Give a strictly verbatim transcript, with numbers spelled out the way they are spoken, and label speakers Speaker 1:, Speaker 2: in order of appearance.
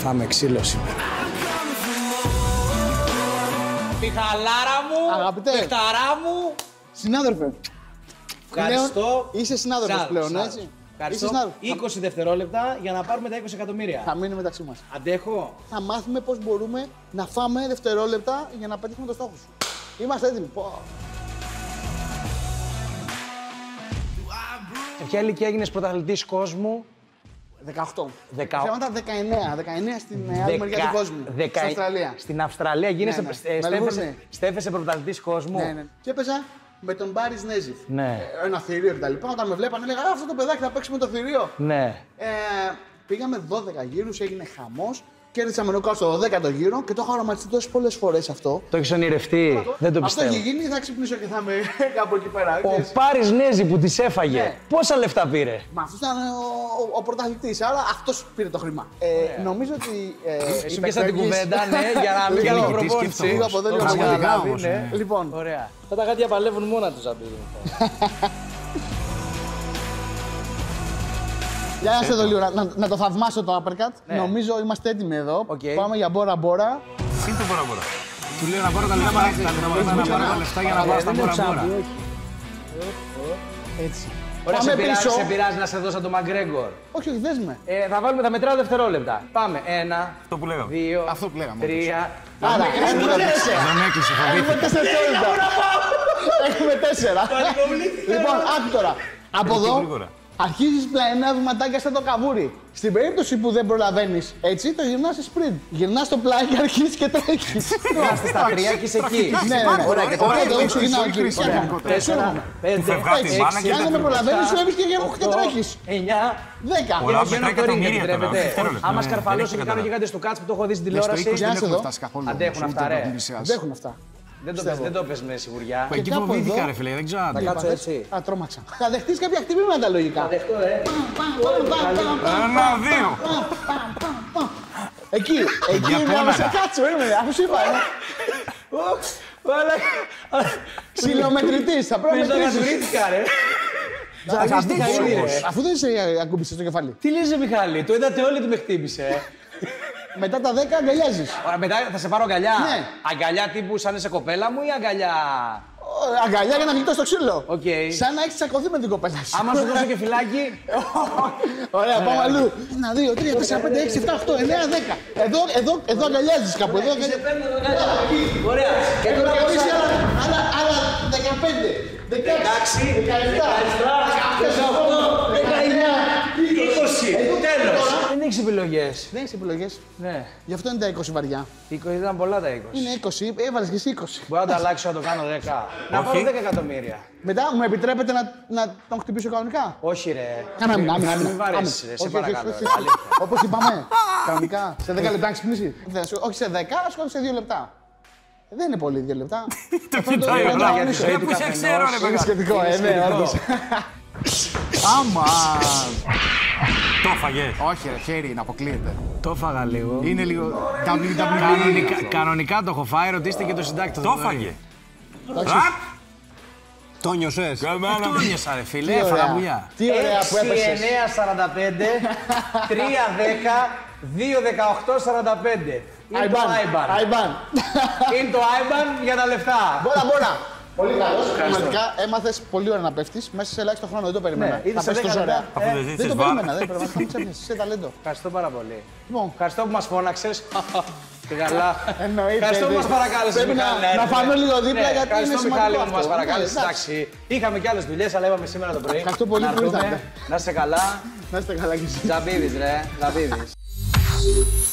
Speaker 1: φάμε ξύλο σήμερα. Πιχαλάρα μου,
Speaker 2: αγαπητέ,
Speaker 1: παιχταρά μου.
Speaker 2: Συνάδελφε.
Speaker 1: Ευχαριστώ.
Speaker 2: Πλέον, είσαι συνάδελφος πλέον,
Speaker 1: συνάδελφος.
Speaker 2: έτσι.
Speaker 1: Ευχαριστώ. είκοσι δευτερόλεπτα για να πάρουμε τα είκοσι εκατομμύρια.
Speaker 2: Θα μείνει μεταξύ μας.
Speaker 1: Αντέχω.
Speaker 2: Θα μάθουμε πώς μπορούμε να φάμε δευτερόλεπτα για να πετύχουμε το στόχο σου. Είμαστε έτοιμοι. Πω.
Speaker 1: Σε ποια ηλικία έγινες πρωταθλητής κόσμου?
Speaker 2: δεκαοκτώ.
Speaker 1: Δεκα...
Speaker 2: Θέματα δεκαεννέα. δεκαεννέα στην άλλη μεριά του κόσμου.
Speaker 1: Δεκα...
Speaker 2: Στην Αυστραλία.
Speaker 1: Στην Αυστραλία γίνεσαι,
Speaker 2: ναι, ναι.
Speaker 1: στέφεσαι, στέφεσαι πρωταθλητής κόσμου.
Speaker 2: Ναι, ναι. Και έπαιζα με τον Μπάρις Νέζιφ.
Speaker 1: Ναι.
Speaker 2: Ένα θηρίο κτλ. Όταν με βλέπανε, έλεγα αυτό το παιδάκι θα παίξει με το θηρίο.
Speaker 1: Ναι.
Speaker 2: Ε, πήγαμε δώδεκα γύρους, έγινε χαμός. Κέρδισα με νοκάουτ στο δωδέκατο γύρο και το έχω οραματιστεί τόσες πολλές φορές αυτό.
Speaker 1: Το έχεις ονειρευτεί, δεν το πιστεύω.
Speaker 2: Αυτό έχει γίνει, θα ξυπνήσω και θα είμαι κάπου εκεί πέρα.
Speaker 1: Ο Πάρης Νέζι που τις έφαγε, ναι. Πόσα λεφτά πήρε?
Speaker 2: Μα αυτός ήταν ο, ο, ο πρωταθλητής, άρα αυτός πήρε το χρήμα. Ε, νομίζω ότι. Ε,
Speaker 1: Σου πιάσα την κουβέντα, ναι, για να μην κάνω προπόνηση.
Speaker 2: Λίγο από εδώ, λίγο από εδώ. Λοιπόν,
Speaker 1: ωραία. Τα γάτια παλεύουν μόνα τους, αν
Speaker 2: Για να σε δω λίγο, να, να το θαυμάσω το uppercut. Ναι. Νομίζω είμαστε έτοιμοι εδώ.
Speaker 1: Okay.
Speaker 2: Πάμε για μπόρα μπόρα.
Speaker 3: Τι είναι το μπόρα μπόρα? Του λέω να πάρω τα λεφτά για να πάω στα μπόρα μπόρα.
Speaker 2: Έτσι.
Speaker 1: Ωραία, σε πειράζει, σε πειράζει να σε δώσω τον Μαγκρέγκορ?
Speaker 2: Όχι, όχι, δες με.
Speaker 1: Ε, θα βάλουμε, θα μετράω δευτερόλεπτα. Πάμε. Ένα,
Speaker 3: αυτό που λέγαμε.
Speaker 1: Δύο,
Speaker 3: αυτό που λέγαμε.
Speaker 1: Τρία.
Speaker 2: Άρα,
Speaker 3: δεν έκλεισε,
Speaker 2: έχουμε τέσσερα λεπτά. Έχουμε τέσσερα. Λοιπόν, άκου τώρα. Από εδώ. Αρχίζεις πλαϊνά βηματάκια σαν το καβούρι. Στην περίπτωση που δεν προλαβαίνεις έτσι, το γυρνάς σε sprint. Γυρνάς στο πλάι και αρχίζεις και τρέχεις.
Speaker 1: Είμαστε στα τρία και είσαι εκεί.
Speaker 2: Ναι, ναι, ναι.
Speaker 1: Ωραία, και τώρα
Speaker 2: δεν ξεκινάω εκεί.
Speaker 1: Τέσσερα, πέντε, έξι,
Speaker 2: αν δεν με προλαβαίνεις, σου έβεις και τρέχεις.
Speaker 1: Εννιά,
Speaker 2: δέκα.
Speaker 1: Για να γίνω το ring, επιτρέπετε. Άμα σκαρφαλώσω και κάνω γιγάντες του κάτσου που το έχω δει στην τηλεόραση. Αντέχουν αυτά, ρε.
Speaker 2: Αντέχουν αυτά.
Speaker 1: Δεν το, πες, δεν το πες με σιγουριά.
Speaker 3: Εκεί φοβήθηκα, ρε φίλε, δεν ξέρω.
Speaker 1: Θα κάτσω έτσι.
Speaker 2: Α, τρόμαξα. Θα δεχτείς κάποια χτυπήματα λογικά.
Speaker 1: Θα δεχτώ, ε.
Speaker 3: Ένα, δύο.
Speaker 2: Εκεί, εκεί να σε κάτσω, αφού σου είπα. Ξυλομετρητής, θα πρέπει να μετρήσεις.
Speaker 1: ρε.
Speaker 2: Αφού δεν σε ακούμπησε στο κεφάλι.
Speaker 1: Τι λες, Μιχάλη, το είδατε όλοι ότι με χτύπησε.
Speaker 2: Μετά τα δέκα αγκαλιάζεις.
Speaker 1: Ωραία, μετά θα σε πάρω αγκαλιά.
Speaker 2: Ναι.
Speaker 1: Αγκαλιά τύπου σαν είσαι κοπέλα μου ή αγκαλιά.
Speaker 2: Αγκαλιά για να γλιτώσει το ξύλο.
Speaker 1: Okay.
Speaker 2: Σαν να έχεις τσακωθεί με την κοπέλα σου.
Speaker 1: Άμα σου δώσω και φυλάκι.
Speaker 2: Ωραία, πάμε αλλού. Ένα, δύο, τρία, τέσσερα, πέντε, έξι, επτά, οκτώ, εννέα, δέκα. Εδώ, εδώ, εδώ αγκαλιάζεις κάπου. Εδώ αγκαλιάζεις.
Speaker 1: Ωραία.
Speaker 2: Και τώρα άλλα δεκαπέντε, δεκαέξι, δεκαεπτά, δεκαοκτώ, δεκαεννιά,
Speaker 1: είκοσι. Τέλος. Δεν έχεις επιλογές.
Speaker 2: Δεν έχεις επιλογές.
Speaker 1: Ναι.
Speaker 2: Γι' αυτό είναι τα είκοσι βαριά.
Speaker 1: είκοσι ήταν πολλά τα είκοσι.
Speaker 2: Είναι είκοσι, έβαλες και εσύ είκοσι.
Speaker 1: Μπορώ να τα αλλάξω να το κάνω δέκα. Να πάρω δέκα εκατομμύρια.
Speaker 2: Μετά μου επιτρέπετε να, να τον χτυπήσω κανονικά.
Speaker 1: Όχι, ρε.
Speaker 2: Κάναμε, άμυνα, άμυνα.
Speaker 1: Μην βαρέσεις, ρε. Σε παρακαλώ.
Speaker 2: Όπως είπαμε. Κανονικά. Σε δέκα λεπτά να ξυπνήσει. Όχι σε δέκα, αλλά σου σε δύο λεπτά. Δεν είναι πολύ δύο λεπτά.
Speaker 3: Το κοιτάει όλα για τη ζωή
Speaker 1: του
Speaker 3: καθενός.
Speaker 2: Είναι σχετικό, ε, ναι, όντως.
Speaker 3: Άμα. Το έφαγε.
Speaker 4: Όχι, ρε, χέρι είναι, αποκλείεται.
Speaker 3: Το έφαγα λίγο.
Speaker 4: Είναι λίγο.
Speaker 3: Κανονικά, κανονικά το έχω φάει, ρωτήστε και το συντάκτη. Το έφαγε. Το νιώσες. Το νιώσα, ρε φίλε, έφαγα βουλιά.
Speaker 2: Τι ωραία που έπεσες.
Speaker 1: έξι εννέα σαράντα πέντε, τρία δέκα, δύο δεκαοκτώ σαράντα πέντε. Είναι το άιμπαν. Είναι το άιμπαν για τα λεφτά.
Speaker 2: Μπόρα, μπόρα. Πολύ καλός. Πραγματικά έμαθες πολύ ώρα να πέφτεις. Μέσα σε ελάχιστο χρόνο δεν το περίμενα.
Speaker 1: Ναι,
Speaker 2: θα πες τόσο ωραία.
Speaker 3: Αφού δεν ζήτησες
Speaker 2: Δεν το
Speaker 3: βα.
Speaker 2: περίμενα, δεν περίμενα. Είσαι ταλέντο.
Speaker 1: Ευχαριστώ πάρα πολύ.
Speaker 2: Λοιπόν,
Speaker 1: Ευχαριστώ που μας φώναξες. Και καλά.
Speaker 2: εννοείται.
Speaker 1: Ευχαριστώ που μας παρακάλεσες,
Speaker 2: Πρέπει να-
Speaker 1: Μιχάλη.
Speaker 2: να φάμε λίγο δίπλα
Speaker 1: Ναι,
Speaker 2: γιατί είναι
Speaker 1: ευχαριστώ,
Speaker 2: σημαντικό
Speaker 1: Μιχάλη, που
Speaker 2: αυτό.
Speaker 1: μας
Speaker 2: Ναι,
Speaker 1: παρακάλεσες.
Speaker 2: εντάξει.
Speaker 1: Εντάξει, είχαμε και άλλες δουλειές, αλλά είπαμε σήμερα το πρωί.
Speaker 2: Ευχαριστώ πολύ
Speaker 1: να
Speaker 2: που
Speaker 1: έρθουμε.
Speaker 2: ήρθατε.
Speaker 1: Να είστε καλά.
Speaker 2: Να είστε καλά κι εσείς.
Speaker 1: Τζαμπίδης, ρε. Τζαμπίδης.